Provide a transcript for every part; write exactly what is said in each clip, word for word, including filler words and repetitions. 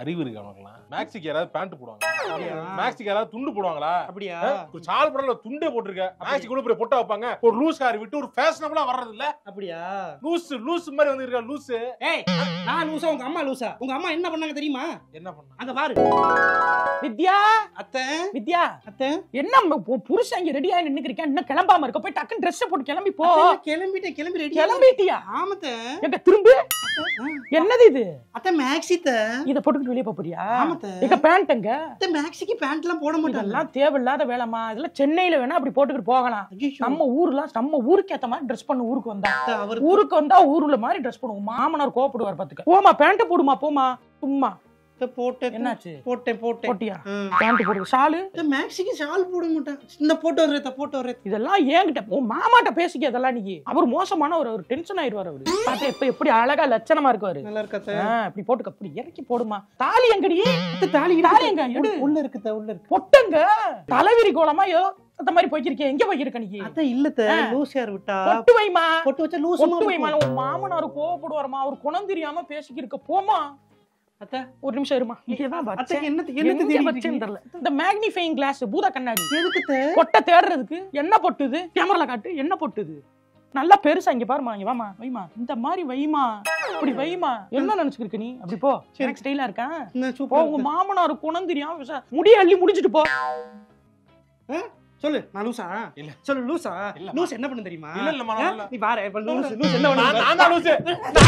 அறிவு இருக்கு அவனுக்குலாம். மேக்ஸிக்கு யாராவது பேண்ட் போடுவாங்க, மேக்ஸிக்கு யாராவது துண்டு போடுவாங்களா? அப்படியா? சால் படல துண்டே போட்டுருக்க, மேக்ஸிக்கு கூட போய் பொட்டா வைப்பாங்க. ஒரு லூஸ் ஹேர் விட்டு ஒரு ஃபேஷனபிளா வர்றது இல்ல. அப்படியா? லூஸ் லூஸ் மாதிரி வந்து இருக்க லூஸ். ஏய் நான் லூசா உங்க அம்மா லூசா? உங்க அம்மா என்ன பண்ணாங்க தெரியுமா? என்ன பண்ணா? அங்க பாரு. வித்யா அத்தை வித்யா அத்தை என்ன புருஷன் இங்க ரெடியா நின்னுக்கிறீங்க, இன்னும் கிளம்பாம இருக்க? போய் டக்குன்னு ட்ரெஸ் போட்டு கிளம்பி போ. கிளம்பிட்டே கிளம்பி ரெடி கிளம்பிட்டியா? ஆமத்த. எங்க திரும்பு என்னது இது? அத்தை மேக்ஸித்த இத போட்டுட்டு வெளிய போறியா? ஆமத்த. எங்க பேண்ட் எங்க? அத்தை மேக்ஸிக்கு பேண்ட் எல்லாம் போட மாட்டாங்க. இதெல்லாம் தேவையில்லாத வேலைமா. இதெல்லாம் சென்னையில வேணா அப்படி போட்டுக்கிட்டு போகலாம். நம்ம ஊர்ல நம்ம ஊருக்கு ஏத்த மாதிரி ட்ரெஸ் பண்ண ஊருக்கு வந்தா ஊருக்கு வந்தா ஊருல மாதிரி ட்ரெஸ் பண்ணுவோம். மாமனார் கோபப்படுவார் பாத்துக்க. போமா பேண்ட் போடுமா போமா. சும்மா போட்டேன். என்னாச்சு? போட்டேன் போட்டேன். போட்டியா? பேண்ட் போடு. ஷாலு மேக்ஸிக்கு ஷால் போட மாட்டேன். இந்த போட்டோ வரேத்த போட்டோ வரே. இதெல்லாம் ஏங்கிட்ட உன் மாமாட்ட பேசிக்க. அதெல்லாம் நீ அவர் மோசமான ஒரு டென்ஷன் ஆயிடுவார். அவரு பாத்தா இப்ப எப்படி அழகா லட்சணமா இருக்காரு. நல்லா இருக்கத்த. இப்படி போட்டுக்க. அப்படி இறக்கி போடுமா. தாலி எங்கடி? தாலி தாலி எங்க? எடு. உள்ள இருக்குத உள்ள இருக்கு. பொட்டுங்க தலைவிரி கோலமா யோ அந்த மாதிரி போய்க்கிருக்கே. எங்க போய்க்கிருக்க நீ? அத இல்லத்த லூஸ் ஹேர் விட்டா பொட்டு வைமா. பொட்டு வச்சா லூஸ் பொட்டு வைமா. உன் மாமனார் கோவப்படுவாருமா. அவர் குணம் தெரியாம பேசிக்கிருக்க. போமா அத்த ஒரு நிமிஷம் இருமா. இங்கதான் அத்த என்ன என்ன தெரியும் தெரியல. இந்த மேக்னிஃபையிங் கிளாஸ் பூத கண்ணாடி எதுக்கு பொட்ட தேடுறதுக்கு? என்ன பொட்டுது? கேமரால காட்டு. என்ன பொட்டுது? நல்லா பெருசா இங்க பாருமா. இங்க வாமா வைமா. இந்த மாதிரி வைமா. இப்படி வைமா. என்ன நினைச்சுக்கிருக்க நீ? அப்படி போ. எனக்கு ஸ்டைலா இருக்கா? உங்க மாமனார் குணம் தெரியாம முடிய அள்ளி முடிச்சிட்டு போ. சொல்லு. நான் லூசா? இல்ல. சொல்லு லூசா? லூஸ் என்ன பண்ணு தெரியுமா? இல்ல இல்ல மாமா. நீ பாரு. இப்ப லூஸ் லூஸ் என்ன பண்ணு? நான் தான் லூஸ்.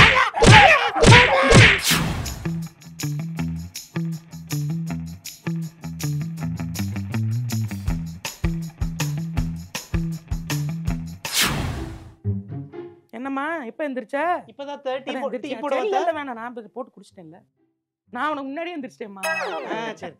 என்னம்மா எப்ப எந்திரிச்ச? இப்பதான் தேர்ட்டி டீ போட வேணாம். நான் போட்டு குடிச்சிட்டேன்ல. நான் உனக்கு முன்னாடியே எந்திரிச்சிட்டேம்மா. சரி.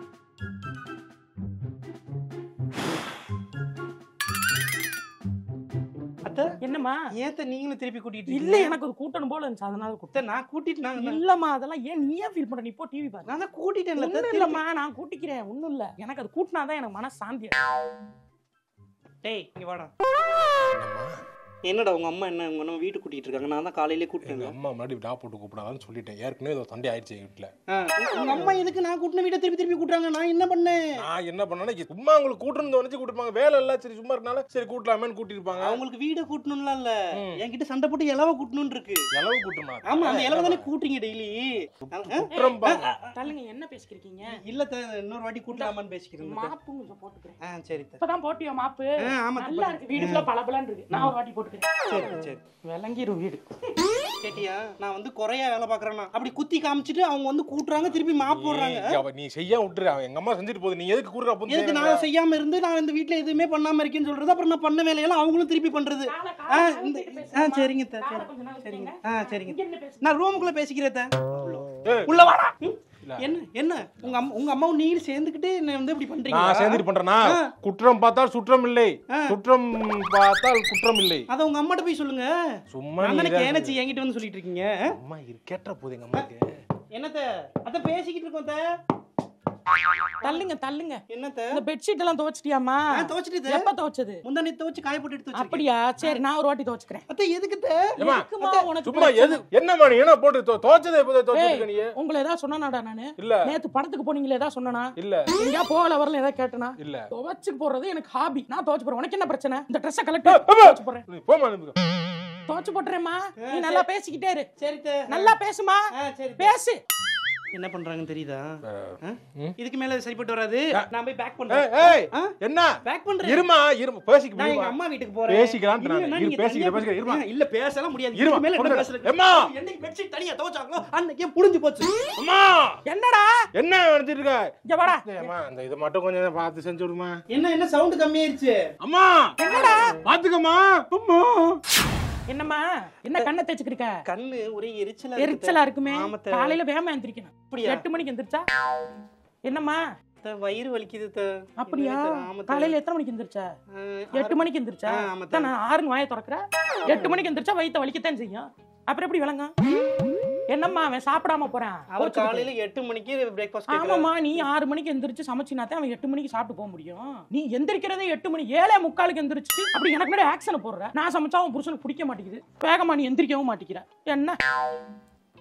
அத்த என்னம்மா? ஏத்த நீங்களும் திருப்பி கூட்டிட்டு இல்ல எனக்கு ஒரு கூட்டணும் போல இருந்துச்சு. அதனால கூட்ட. நான் கூட்டிட்டு நான் இல்லம்மா அதெல்லாம் ஏன் நீ ஏன் ஃபீல் பண்ற? நீ போ டிவி பாரு. நான் தான் கூட்டிட்டேன்ல. இல்லம்மா நான் கூட்டிக்கிறேன். ஒண்ணும் இல்ல. எனக்கு அது கூட்டினாதான் எனக்கு மன சாந்தியா. டேய் இங்க வாடா. என்னடா உங்க அம்மா என்ன உங்க நம்ம வீட்டுக்கு கூட்டிட்டு இருக்காங்க? நான் தான் காலையிலே கூட்டிட்டேன். அம்மா முன்னாடி விடா போட்டு கூப்பிடாதான்னு சொல்லிட்டேன். ஏற்கனவே ஏதோ சண்டை ஆயிடுச்சு வீட்டுல. உங்க அம்மா எதுக்கு நான் கூட்டின வீட்டை திருப்பி திருப்பி கூட்டுறாங்க? நான் என்ன பண்ணேன்? நான் என்ன பண்ணேன்னா சும்மா உங்களுக்கு கூட்டணும் நினைச்சு கூட்டிருப்பாங்க. வேலை இல்ல சரி சும்மா இருக்கனால சரி கூட்டலாமேன்னு கூட்டிருப்பாங்க. அவங்களுக்கு வீடை கூட்டணும்லாம் இல்ல, என்கிட்ட சண்டை போட்டு இலவ கூட்டணும்னு இருக்கு. இலவ கூட்டணுமா? ஆமா அந்த இலவ தானே கூட்டுறீங்க டெய்லி. தள்ளுங்க. என்ன பேசிக்கிறீங்க? இல்ல இன்னொரு வாட்டி கூட்டலாமான்னு பேசிக்கிறேன். மாப்பு கொஞ்சம் போட்டுக்கிறேன். ஆ சரி. இப்பதான் போட்டியா மாப்பு? ஆமா நல்லா இருக்கு. வீடு ஃபுல்லா பளபளன்னு இருக்கு. நான் ஒரு வாட்டி போட்டுக்கிறேன். சரி சரி. விளங்கிரும் வீடு. கேட்டியா? நான் வந்து குறையா வேலை பாக்குறேன்னா அப்படி குத்தி காமிச்சிட்டு அவங்க வந்து கூட்டுறாங்க திருப்பி மாப்பு போடுறாங்க. நீ செய்ய விட்டுரு. எங்க அம்மா செஞ்சுட்டு போகுது. நீ எதுக்கு கூடுற? எதுக்கு நான் செய்யாம இருந்து நான் இந்த வீட்டுல எதுவுமே பண்ணாம இருக்கேன்னு சொல்றது? அப்புறம் நான் பண்ண வேலையெல்லாம் அவங்களும் திருப்பி பண்றது. ஆ சரிங்க சரிங்க. ஆ சரிங்க. நான் ரூமுக்குள்ள பேசிக்கிறேன். உள்ள வாடா. என்ன என்ன உங்க அம்மா உங்க அம்மாவும் நீங்களும் சேர்ந்துக்கிட்டு என்ன வந்து இப்படி பண்றீங்க? நான் சேர்ந்துட்டு பண்றேனா? குற்றம் பார்த்தால் சுற்றம் இல்லை, சுற்றம் பார்த்தால் குற்றம் இல்லை. அத உங்க அம்மாட்ட போய் சொல்லுங்க. சும்மா நானே கேனச்சி என்கிட்ட வந்து சொல்லிட்டு இருக்கீங்க. அம்மா இரு கேட்டற போதே எங்க அம்மாக்கு. என்னத்த அத பேசிக்கிட்டு இருக்கோம். த தள்ளுங்க தள்ளுங்க. என்னத்த இந்த பெட் ஷீட் எல்லாம் துவைச்சிட்டியாமா? நான் துவைச்சிட்டேன். எப்ப துவைச்சது? முந்தானே துவைச்சு காய போட்டு எடுத்து வச்சிருக்கேன். அப்படியா? சரி நான் ஒரு வாட்டி துவைச்சுக்கிறேன். அத்த எதுக்கு த? எதுக்குமா உனக்கு? சும்மா எது என்னமா நீ என்ன போட்டு துவைச்சதே எப்ப துவைச்சிருக்க நீ? உங்களை ஏதா சொன்னானாடா நானு? இல்ல. நேத்து படத்துக்கு போனீங்களே ஏதா சொன்னானா? இல்ல. எங்கயா போகல வரல ஏதா கேட்டனா? இல்ல. துவைச்சு போறது எனக்கு ஹாபி. நான் துவைச்சு போறேன். உனக்கு என்ன பிரச்சனை? இந்த Dress-ஐ கலட்டி துவைச்சு போறேன். நீ போமா நிமிங்க. துவைச்சு போட்றேம்மா. நீ நல்லா பேசிக்கிட்டே இரு. சரி த. நல்லா பேசுமா. சரி பேசு. என்ன பண்றாங்கன்னு தெரியுதா? இதுக்கு மேல சரிப்பட்டு வராது. நான் போய் பேக் பண்றேன். ஏய் என்ன பேக் பண்றேன்? இருமா இருமா பேசிக்க நான் எங்க அம்மா வீட்டுக்கு போறேன். பேசிக்கலாம் நான் இரு பேசிக்க பேசிக்க இருமா. இல்ல பேசலாம் முடியாது. இதுக்கு மேல என்ன பேசுறது? அம்மா என்னைக்கு பெட் ஷீட் தனியா துவைச்சாங்களோ அன்னைக்கே புடிஞ்சு போச்சு. அம்மா என்னடா என்ன நினைச்சிட்டு இருக்க? இங்க வாடா. அம்மா அந்த இத மட்டும் கொஞ்சம் பார்த்து செஞ்சு விடுமா. என்ன என்ன சவுண்ட் கம்மியாயிருச்சு? அம்மா என்னடா பாத்துக்கம்மா. அம்மா என்னம்மா என்ன கண்ணை தேய்ச்சிக்கிருக்க? கண்ணு ஒரே எரிச்சலா எரிச்சலா இருக்குமே. காலையில வேகமா எந்திரிக்கணும். எட்டு மணிக்கு எந்திரிச்சா என்னம்மா வயிறு வலிக்குது? அப்படியா? காலையில எத்தனை மணிக்கு எந்திரிச்சா? எட்டு மணிக்கு எந்திரிச்சா? நான் ஆறு வாயை திறக்கிற. எட்டு மணிக்கு எந்திரிச்சா வயிற்ற வலிக்கத்தான் செய்யும். அப்புறம் எப்படி விளங்க? என்னம்மா அவன் சாப்பிடாம போறான்? அவர் காலையில எட்டு மணிக்கு பிரேக்ஃபாஸ்ட் கேக்குறான். ஆமாமா நீ ஆறு மணிக்கு எந்திரிச்சு சமைச்சினாதான் அவன் எட்டு மணிக்கு சாப்பிட்டு போக முடியும். நீ எந்திரிக்கிறதே எட்டு மணி ஏழே முக்காலுக்கு எந்திரிச்சு அப்படி எனக்கு முன்னாடி ஆக்ஷன் போடுற. நான் சமைச்சா அவன் புருஷனுக்கு பிடிக்க மாட்டேங்குது. வேகமா நீ எந்திரிக்கவும் மாட்டேங்கிற. என்ன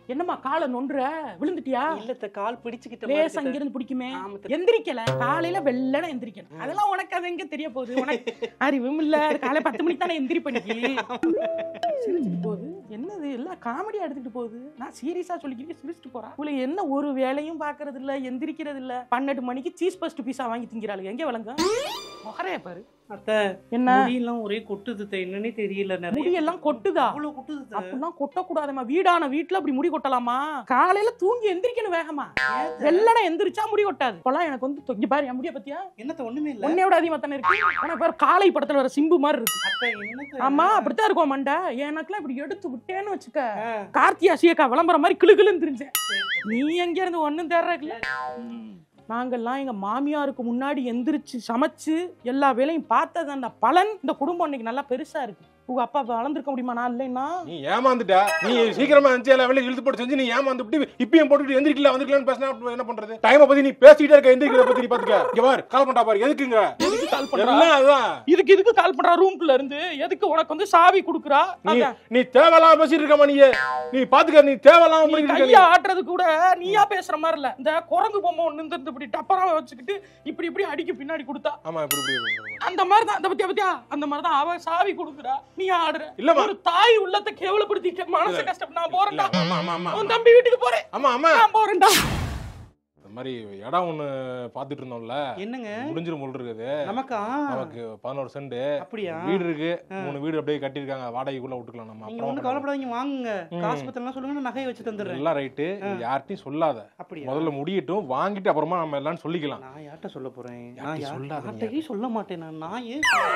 என்னம்மா காலை நொண்டுற விழுந்துட்டியா? இல்ல கால் பிடிச்சுக்கிட்ட லேசா அங்க இருந்து பிடிக்குமே. எந்திரிக்கல காலையில வெள்ளன எந்திரிக்கணும். அதெல்லாம் உனக்கு அது எங்க தெரிய போகுது? உனக்கு அறிவும் இல்ல. காலை பத்து மணிக்கு தானே எந்திரி பண்ணிக்கி. சிரிச்சுட்டு போகுது. என்னது எல்லாம் காமெடியா எடுத்துட்டு போகுது. நான் சீரியஸா சொல்லிக்கிறேன் சிரிச்சுட்டு போறா. உங்களுக்கு என்ன ஒரு வேலையும் பாக்குறது இல்ல, எந்திரிக்கிறது இல்ல. பன்னெண்டு மணிக்கு சீஸ் பஸ்ட் பீஸா வாங்கி திங்கிறாளுங்க. எங்க வளங்க முகரைய பாரு. அத்தை என்ன முடியெல்லாம் ஒரே கொட்டுது என்னன்னே தெரியல. முடியெல்லாம் கொட்டுதா? அவ்வளவு கொட்டுது. அப்படிலாம் கொட்டக்கூடாதுமா. வீடான வீட்டுல அப்படி முடி கொட்டலாமா? காலையில தூங்கி எந்திரிக்கணும் வேகமா. வெள்ளன எந்திரிச்சா முடி கொட்டாது. இப்பெல்லாம் எனக்கு வந்து தொங்கி பாரு என் முடிய பத்தியா? என்னத்த ஒண்ணுமே இல்ல. உன்னையோட அதிகமா தானே இருக்கு. உனக்கு வேற காலை படத்துல வர சிம்பு மாதிரி இருக்கு. ஆமா அப்படித்தான் இருக்கும் மண்டை. எனக்குலாம் இப்படி எடுத்து விட்டேன்னு வச்சுக்க, கார்த்தியா சீக்கா விளம்பரம் மாதிரி கிளு கிளுன்னு தெரிஞ்சேன். நீ எங்க இருந்து ஒண்ணும் தேர்றதுல. நாங்கெல்லாம் எங்க மாமியாருக்கு முன்னாடி எந்திரிச்சு சமைச்சு எல்லா வேலையும் பார்த்தது அந்த பலன் இந்த குடும்பம் இன்னைக்கு நல்லா பெருசா இருக்கு. உங்க அப்பா வளர்ந்துருக்க முடியுமா? நான் இல்லைன்னா நீ ஏமாந்துட்ட. நீ சீக்கிரமா எந்திரிச்சு எல்லா வேலையும் இழுத்து போட்டு செஞ்சு நீ ஏமாந்துட்டு இப்பயும் போட்டுட்டு எந்திரிக்கல வந்துக்கலாம்னு பேசினா என்ன பண்றது? டைமை பத்தி நீ பேசிட்டே இருக்க. எந்திரிக்கிறத பத்தி நீ பாத்துக்க. இங்க பாரு கால் பண்ணா பாரு. எதுக்குங்க எதுக்கு கால் பண்றா? இதுக்கு இதுக்கு கால் பண்றா? ரூம்குள்ள இருந்து எதுக்கு உனக்கு வந்து சாவி குடுக்குறா? நீ நீ தேவலாம் பேசிட்டு இருக்கமா? நீ நீ பாத்துக்க. நீ தேவலாம் பண்ணிட்டு இருக்க. கையா ஆட்றது கூட நீயா பேசுற மாதிரி இல்ல. இந்த குரங்கு பொம்மை ஒண்ணு இருந்து இப்படி டப்பரா வச்சுக்கிட்டு இப்படி இப்படி அடிக்கு பின்னாடி கொடுத்தா. ஆமா இப்படி இப்படி அந்த மாதிரி தான். அந்த பத்தியா பத்தியா அந்த மாதிரி தான் அவ சாவி குடுக்குறா. நீ ஆடுற. இல்ல ஒரு தாய் உள்ளத்தை கேவலப்படுத்திட்ட மனசு கஷ்டம். நான் போறேன்டா. ஆமா ஆமா ஆமா. உன் தம்பி வீட்டுக்கு போறேன். ஆமா ஆமா நான் போறேன்டா. இந்த மாதிரி இடம் ஒண்ணு பாத்துட்டு இருந்தோம்ல. என்னங்க முடிஞ்சிரும் போல் இருக்குது நமக்கா? நமக்கு பதினோரு சென்ட் அப்படியா? வீடு இருக்கு. மூணு வீடு அப்படியே கட்டி இருக்காங்க. வாடகைக்குள்ள விட்டுக்கலாம் நம்ம. நீங்க ஒண்ணு கவலைப்படாதீங்க. வாங்குங்க. காசு பத்தலாம் சொல்லுங்க, நகையை வச்சு தந்துடுறேன். எல்லாம் ரைட்டு. யார்ட்டையும் சொல்லாத. அப்படியா? முதல்ல முடியட்டும். வாங்கிட்டு அப்புறமா நம்ம எல்லாம் சொல்லிக்கலாம். நான் யார்ட்ட சொல்ல போறேன்? நான் யார்ட்டையும் சொல்ல மாட்டேன். நான் நாயே.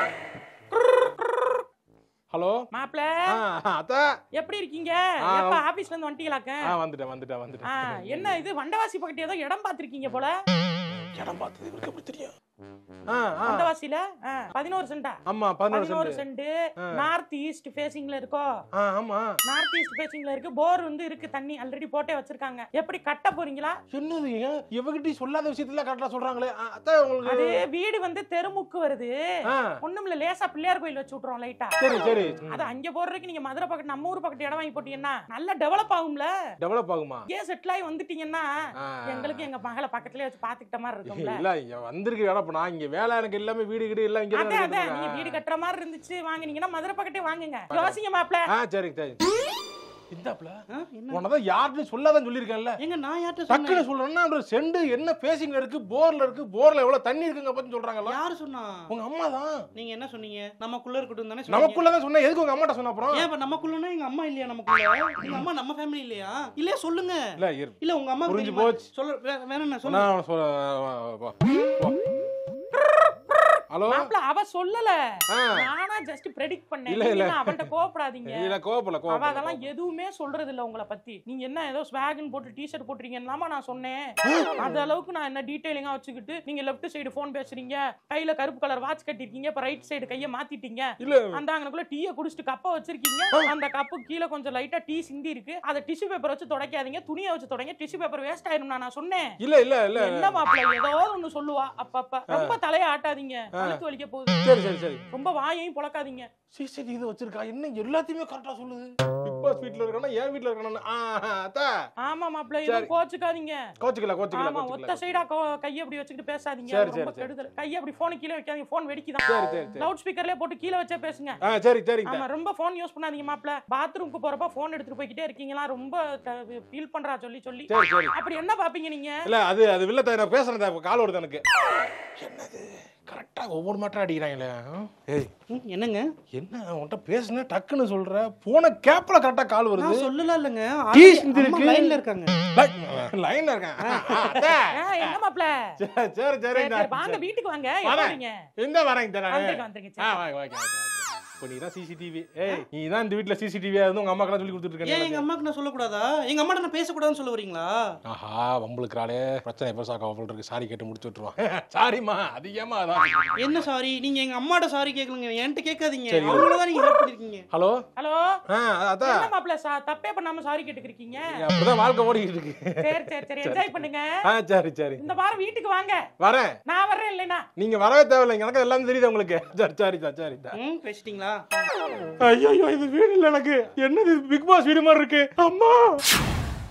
ஹலோ மாப்ள. அத்தா எப்படி இருக்கீங்க? எப்ப ஆபீஸ்ல இருந்து வந்துட்டீங்களாக்க? ஆ வந்துட்டேன் வந்துட்டேன் வந்துட்டேன். என்ன இது வண்டவாசி பக்கத்துல ஏதோ இடம் பாத்திருக்கீங்க போல. இடம் பார்த்தது இவருக்கு எப்படி தெரியும்? வண்டவாசில பதினோரு சென்டா? ஆமா பதினோரு சென்ட். நார்த் ஈஸ்ட் ஃபேசிங்ல இருக்கோ? ஆமா நார்த் ஈஸ்ட் ஃபேசிங்ல இருக்கு. போர் வந்து இருக்கு. தண்ணி ஆல்ரெடி போட்டே வச்சிருக்காங்க. எப்படி கட்ட போறீங்களா? என்னது இவகிட்ட சொல்லாத விஷயத்துல கரெக்டா சொல்றாங்களே. அத்தா உங்களுக்கு அது வீடு வந்து தெருமுக்கு வருது. ஒண்ணுமில்ல லேசா பிள்ளையார் கோயில் வச்சு விட்டுறோம் லைட்டா. சரி சரி. அது அங்க போறதுக்கு நீங்க மதுரை பக்கத்து நம்ம ஊர் பக்கத்து இடம் வாங்கி போட்டீங்கன்னா நல்லா டெவலப் ஆகும்ல. டெவலப் ஆகுமா? ஏ செட்டில் ஆகி வந்துட்டீங்கன்னா எங்களுக்கு எங்க மகளை பக்கத்துலயே வச்சு பாத்துக்கிட்ட மாதிரி இருக்கும்ல. இல்ல இங்க வந்திருக்கு இடம். நான் இங்க வேலை எனக்கு எல்லாமே வீடு வீடு எல்லாம் இங்க தான் இருக்கு. நீங்க வீடு கட்டற மாதிரி இருந்துச்சு வாங்குனீங்கன்னா மதுரை பக்கத்தே வாங்குங்க. யோசிங்க மாப்ள. ஆ சரி சரி. இந்தாப்ல உனதான் யார்ட்டையும் சொல்லாதான் சொல்லிருக்கேன்ல. எங்க நான் யார்ட்ட சொன்னேன்? டக்குனு சொல்றேன்னா ஒரு செண்டு என்ன ஃபேசிங்ல இருக்கு, போர்ல இருக்கு, போர்ல எவ்வளவு தண்ணி இருக்குங்க பத்தி சொல்றாங்கல. யாரு சொன்னா? உங்க அம்மா தான். நீங்க என்ன சொன்னீங்க? நமக்குள்ள இருக்கட்டும் தானே சொன்னீங்க. நமக்குள்ள தான் சொன்னா. எதுக்கு உங்க அம்மாட்ட சொன்ன அப்புறம்? ஏன் இப்ப நமக்குள்ளனா எங்க அம்மா இல்லையா நமக்குள்ள? எங்க அம்மா நம்ம ஃபேமிலி இல்லையா? இல்ல சொல்லுங்க. இல்ல இல்ல உங்க அம்மா புரிஞ்சு போச்சு. சொல்ல வேற என்ன சொல்லுங்க. நான் சொல்ல. ஹலோ மாப்ள அவ சொல்லல. நானா ஜஸ்ட் பிரெடிக்ட் பண்ணேன். நீங்க அவன்ட்ட கோவப்படாதீங்க. இல்ல கோவப்பல கோவப்பல. அவ அதெல்லாம் எதுவுமே சொல்றது இல்ல உங்களை பத்தி. நீங்க என்ன ஏதோ ஸ்வாகன் போட்டு டி-ஷர்ட் போட்றீங்கன்னாமா நான் சொன்னேன். அந்த அளவுக்கு நான் என்ன டீடைலிங்கா வச்சுக்கிட்டு நீங்க லெஃப்ட் சைடு போன் பேசுறீங்க, கையில கருப்பு கலர் வாட்ச் கட்டிருக்கீங்க, இப்ப ரைட் சைடு கைய மாத்திட்டீங்க. இல்ல அந்த அங்கனக்குள்ள டீய குடிச்சிட்டு கப்ப வச்சிருக்கீங்க. அந்த கப்பு கீழ கொஞ்சம் லைட்டா டீ சிந்தி இருக்கு. அத டிஷ்யூ பேப்பர் வச்சு துடைக்காதீங்க, துணியை வச்சு துடைங்க. டிஷ்யூ பேப்பர் வேஸ்ட் ஆயிரும் நான் சொன்னேன். இல்ல இல்ல இல்ல என்ன மாப்ள ஏதோ ஒன்னு சொல்லுவா அப்பப்ப. ரொம்ப தலைய ஆட்டாதீங்க. கழுத்து வலிக்க போகுது. சரி சரி சரி. ரொம்ப வாயையும் பொளக்காதீங்க. சிசிடிவி இது வச்சிருக்கா. என்ன எல்லாத்தையுமே கரெக்ட்டா சொல்லுது. பிக் பாஸ் வீட்ல இருக்கறனா ஏன் வீட்ல இருக்கறனா? அத்தா. ஆமா மாப்ள இது கோச்சுக்காதீங்க. கோச்சுக்கல கோச்சுக்கல. ஆமா ஒத்த சைடா கைய அப்படி வச்சிட்டு பேசாதீங்க. ரொம்ப கெடுதல். கைய அப்படி போன் கீழ வைக்காதீங்க. போன் வெடிக்குதான். சரி சரி சரி. லவுட் ஸ்பீக்கர்லயே போட்டு கீழ வச்சே பேசுங்க. ஆ சரி சரி. ஆமா ரொம்ப போன் யூஸ் பண்ணாதீங்க மாப்ள. பாத்ரூம்க்கு போறப்ப போன் எடுத்துட்டு போயிட்டே இருக்கீங்களா? ரொம்ப ஃபீல் பண்றா சொல்லி சொல்லி. சரி சரி. அப்படி என்ன பாப்பீங்க நீங்க? இல்ல அது அது வில்லத நான் பேசறத கால் வருது எனக்கு. என்னது கரெக்ட்டா ஒவ்வொரு மாட்டற அடிக்குறாங்களே. ஏய் என்னங்க? என்ன உன்கிட்ட பேசுனே டக்குன்னு சொல்ற. போன கேப்ல கரெக்ட்டா கால் வருது. நான் சொல்லல இல்லங்க. டீ சிந்திருக்கு. லைன்ல இருக்காங்க. லைன்ல இருக்காங்க. அத்தா. என்ன மாப்ள? சரி சரி. வாங்க வீட்டுக்கு வாங்க. எப்ப வரீங்க? இந்த வரேன் தரேன். வந்துங்க வந்துங்க. ஆ வாங்க வாங்க. இப்போ நீ தான் சிசிடிவி. ஏய் நீ தான் இந்த வீட்ல சிசிடிவியா இருந்து உங்க அம்மாக்கு சொல்லி கொடுத்துட்டு இருக்க. ஏன் எங்க அம்மாக்கு நான் சொல்ல கூடாதா? எங்க அம்மாட்ட நான் பேச கூடாதுன்னு சொல்ல வரீங்களா? ஆஹா வம்பளுக்குறாளே. பிரச்சனை எப்ப சாக்க வம்பள் இருக்கு. சாரி கேட்டு முடிச்சு விட்டுருவான். சாரிமா அதிகமா அதான். என்ன சாரி? நீங்க எங்க அம்மாட்ட சாரி கேக்கலங்க. என்கிட்ட கேட்காதீங்க. அவங்கள தான் நீங்க ஹெல்ப் பண்ணிருக்கீங்க. Hello hello. ஆ அத என்ன மாப்ள தப்பே பண்ணாம சாரி கேட்டுக்கிறீங்க. அப்படிதான் வாழ்க்கை ஓடிட்டு இருக்கு. சரி சரி சரி என்ஜாய் பண்ணுங்க. ஆ சரி சரி. இந்த வாரம் வீட்டுக்கு வாங்க. வரேன். நான் வரேன் இல்லனா. நீங்க வரவே தேவையில்லை. எனக்கு எல்லாம் தெரியுது உங்களுக்கு. சரி சரி சரி. ம் பேசிட்டீங்களா? ஐயோ இது வீடு இல்ல எனக்கு. என்னது பிக் பாஸ் வீடு மாதிரி இருக்கு. அம்மா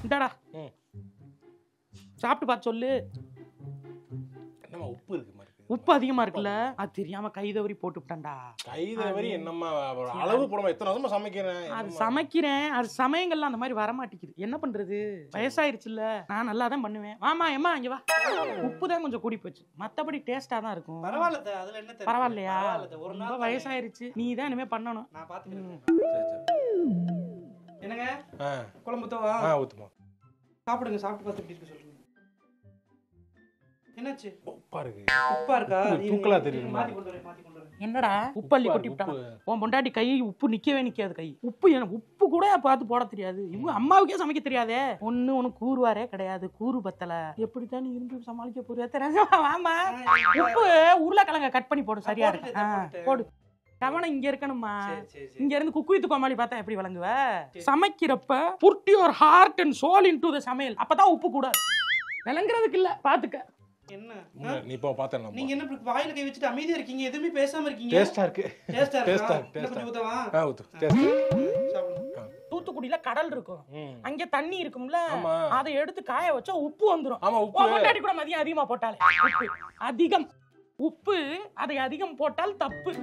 இந்தாடா சாப்பிட்டு பார்த்து சொல்லு. என்னம்மா உப்பு இருக்கு மாதிரி உப்பு அதிகமா இருக்குல்ல, அது தெரியாம கை தவறி போட்டு விட்டான்டா. கை தவறி என்னம்மா அளவு போடாம எத்தனை வருஷமா சமைக்கிறேன். அது சமைக்கிறேன், அது சமயங்கள்லாம் அந்த மாதிரி வர மாட்டேங்குது. என்ன பண்றது, வயசாயிருச்சுல்ல. நான் நல்லா தான் பண்ணுவேன். வாமா ஏமா இங்க வா. உப்பு தான் கொஞ்சம் கூடி போச்சு, மத்தபடி டேஸ்டா தான் இருக்கும். பரவாயில்ல, அதுல என்ன தெரியும்? பரவாயில்லையா? ரொம்ப வயசாயிருச்சு, நீ தான் இனிமே பண்ணணும். நான் பாத்துக்கிறேன். என்னங்க குழம்பு ஊத்தவா? ஆ ஊத்துமா. சாப்பிடுங்க, சாப்பிட்டு பார்த்து எப்படி இருக்கு சொல்லுங்க. என்னாச்சு? உப்பா இருக்கு. உப்பா இருக்கா? தூக்கலா தெரியுது. மாத்தி கொண்டு வரேன், மாத்தி கொண்டு வரேன். என்னடா உப்பள்ளி கொட்டி விட்டான் உன் பொண்டாட்டி. கை உப்பு நிக்கவே நிக்காது. கை உப்பு எனக்கு உப்பு கூட பார்த்து போட தெரியாது. இவங்க அம்மாவுக்கே சமைக்க தெரியாதே. ஒண்ணு ஒண்ணு கூறுவாரே கிடையாது. கூறு பத்தல எப்படித்தான் நீ இருந்து சமாளிக்க போறியா தெரியல. ஆமா உப்பு உருளைக்கிழங்க கட் பண்ணி போடு, சரியா இருக்கு. போடு. கவனம் இங்க இருக்கணுமா. இங்க இருந்து குக்கு வித்து கோமாளி பார்த்தா எப்படி விளங்குவ? சமைக்கிறப்ப put your heart and soul into the சமையல். அப்பதான் உப்பு கூட விளங்குறதுக்கு இல்ல. பாத்துக்க. என்ன நீ இப்போ பார்த்தேன். நீங்க என்ன வாயில கை வச்சிட்டு அமைதியா இருக்கீங்க, எதுவுமே பேசாம இருக்கீங்க? டேஸ்டா இருக்கு. டேஸ்டா டேஸ்டா இருக்கு. டேஸ்டா. கொஞ்சம் ஊத்தவா? ஆ ஊத்து. டேஸ்டா. சாப்பிடுங்க. தூத்துக்குடியில கடல் இருக்கும், அங்க தண்ணி இருக்கும்ல, அதை எடுத்து காய வச்சா உப்பு வந்துரும். ஆமா உப்பு. பொண்டாட்டி கூட மதியம் அதிகமா போட்டாலே உப்பு அதிகம். உப்பு அதை அதிகம் போட்டால் தப்பு.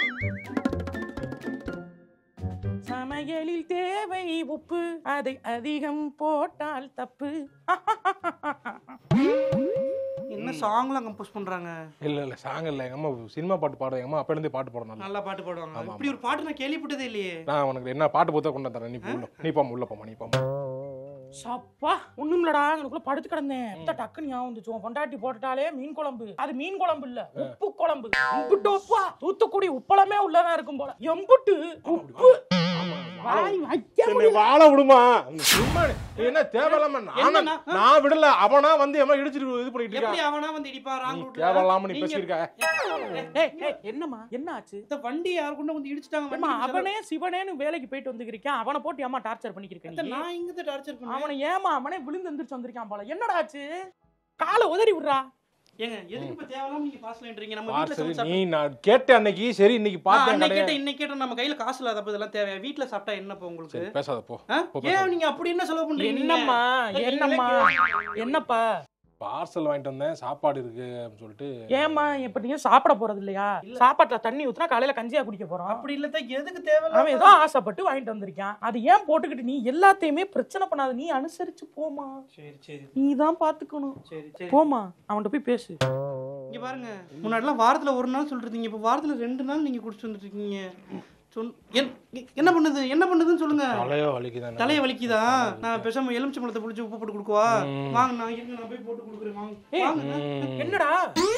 சமையலில் தேவை உப்பு, அதை அதிகம் போட்டால் தப்பு. என்ன சாங்லாம் கம்போஸ் பண்றாங்க? இல்ல இல்ல சாங் இல்ல, எங்க அம்மா சினிமா பாட்டு பாடுவாங்க. எங்க அம்மா அப்ப இருந்தே பாட்டு பாடுறாங்க. நல்லா பாட்டு பாடுவாங்க. இப்படி ஒரு பாட்டு நான் கேள்விப்பட்டதே இல்லையே. நான் உனக்கு என்ன பாட்டு போத்தா கொண்டு தரேன். நீ உள்ள நீ போமா, உள்ள போமா, நீ போமா. சப்பா ஒண்ணுமில்லடா, எனக்குள்ள படுத்து கிடந்தேன். டக்குன்னு ஞாபகம் வந்துச்சு, உன் பொண்டாட்டி போட்டுட்டாலே மீன் குழம்பு. அது மீன் குழம்பு இல்ல, உப்பு குழம்பு. எம்புட்டு உப்பா, தூத்துக்குடி உப்பளமே உள்ளதான் இருக்கும் போல. எம்புட்டு உப்பு. வாழ விடுமா என்ன தேவையில்லாம. நான் விடல, அவனா வந்து எவ்வளவு இடிச்சிட்டு இது பண்ணிட்டு எப்படி அவனா வந்து இடிப்பா? ராங் ரூட்ல தேவையில்லாம நீ பேசிருக்க. ஏய் ஏய் என்னம்மா என்ன ஆச்சு? இந்த வண்டி யார் கொண்டு வந்து இடிச்சிட்டாங்க? அவனே சிவனேன்னு வேலைக்கு போயிட்டு வந்துருக்கான். அவனை போட்டு ஏமா டார்ச்சர் பண்ணிக்கிறேன்? நான் இங்க டார்ச்சர் பண்ணேன். அவனை ஏமா அவனே விழுந்து எந்திரிச்சு வந்திருக்கான் போல. என்னடா ஆச்சு? காலை உதறி விடுறா. ஏங்க எதுக்கு இப்ப தேவலாம் நீங்க பாஸ் லைன்றீங்க? நம்ம வீட்ல சாப்பிட்டா நீ நான் கேட்ட அன்னைக்கு சரி, இன்னைக்கு பார்த்தேன். அன்னைக்கு கேட்ட இன்னைக்கு கேட்ட நம்ம கையில காசு இல்லாத அப்ப இதெல்லாம் தேவை. வீட்ல சாப்பிட்டா என்ன போ உங்களுக்கு? பேசாத போ. ஏன் நீங்க அப்படி என்ன செலவு பண்றீங்க? என்னம்மா என்னம்மா என்னப்பா? பார்சல் வாங்கிட்டு வந்தேன், சாப்பாடு இருக்கு அப்படின்னு சொல்லிட்டு. ஏமா இப்ப நீங்க சாப்பிட போறது இல்லையா? சாப்பாட்டுல தண்ணி ஊத்துனா காலையில கஞ்சியா குடிக்க போறோம். அப்படி இல்ல, எதுக்கு தேவை? அவன் ஏதோ ஆசைப்பட்டு வாங்கிட்டு வந்திருக்கான். அது ஏன் போட்டுக்கிட்டு நீ எல்லாத்தையுமே பிரச்சனை பண்ணாத. நீ அனுசரிச்சு போமா. சரி சரி, நீ தான் பாத்துக்கணும். சரி சரி போமா, அவன்கிட்ட போய் பேசு. இங்க பாருங்க, முன்னாடிலாம் வாரத்துல ஒரு நாள் சொல்றீங்க, இப்ப வாரத்துல ரெண்டு நாள் நீங்க குடிச்சு வந்துட்டு இருக்கீங்க. என்ன பண்ணுது என்ன பண்ணுதுன்னு சொல்லுங்க. தலைய வலிக்குதா? தலைய வலிக்குதா? நான் பேசாம எலுமிச்சம்பழத்தை புளிச்சு உப்பு போட்டு கொடுக்குவா? வாங்க, நான் இருங்க, நான் போய் போட்டு கொடுக்குறேன். வாங்க. என்னடா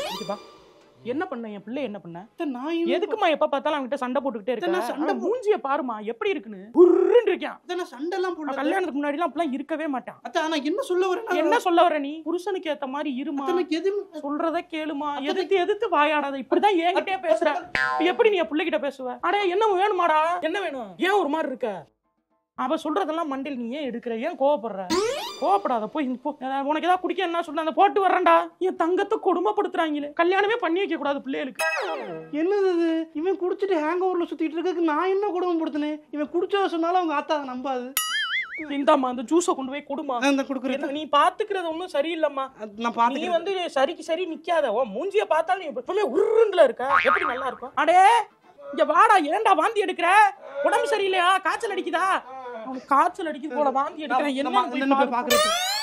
என்ன பண்ண என் பிள்ளை? என்ன பண்ண? நான் எதுக்குமா எப்ப பார்த்தாலும் அவன்கிட்ட சண்டை போட்டுக்கிட்டே இருக்கேன்? சண்டை மூஞ்சிய பாருமா எப்படி இருக்குன்னு. உருன்னு இருக்கான். நான் சண்டை எல்லாம் போடல. கல்யாணத்துக்கு முன்னாடி எல்லாம் அப்பலாம் இருக்கவே மாட்டான். அத்தா நான் என்ன சொல்ல வரேன்? என்ன சொல்ல வர நீ? புருஷனுக்கு ஏத்த மாதிரி இருமா. எது சொல்றத கேளுமா. எதிர்த்து எதிர்த்து வாயாடாத. இப்படிதான் என்கிட்டயே பேசுற. எப்படி நீ என் பிள்ளைகிட்ட பேசுவ? அடே என்ன வேணுமாடா? என்ன வேணும்? ஏன் ஒரு மாதிரி இருக்க? அவ சொல்றதெல்லாம் மண்டில் நீ ஏன் எடுக்கிற? ஏன் கோவப்படுற? கோவப்படாத, போய் போ. உனக்கு ஏதாவது குடிக்க என்ன சொல்ல அந்த போட்டு வர்றேன்டா. என் தங்கத்தை கொடுமைப்படுத்துறாங்களே. கல்யாணமே பண்ணி வைக்க கூடாது பிள்ளைகளுக்கு. என்னது இவன் குடிச்சிட்டு ஹேங் ஓவர்ல சுத்திட்டு இருக்கு? நான் என்ன கொடுமைப்படுத்தினேன்? இவன் குடிச்ச சொன்னாலும் அவங்க ஆத்தா நம்பாது. இந்தாம்மா அந்த ஜூஸை கொண்டு போய் கொடுமா. அந்த குடுக்குறேன். நீ பாத்துக்கிறது ஒன்றும் சரியில்லம்மா. நான் பாத்து நீ வந்து சரிக்கு சரி நிக்காத. ஓ மூஞ்சிய பார்த்தாலும் நீ எப்பவுமே உருண்டுல இருக்க. எப்படி நல்லா இருக்கும்? அடே இங்க வாடா, ஏன்டா வாந்தி எடுக்கிற? உடம்பு சரியில்லையா? காய்ச்சல் அடிக்குதா? அவனுக்கு காய்ச்சல் அடிக்குது போல வாந்தி எடுக்கிறேன். என்ன பாக்குறது?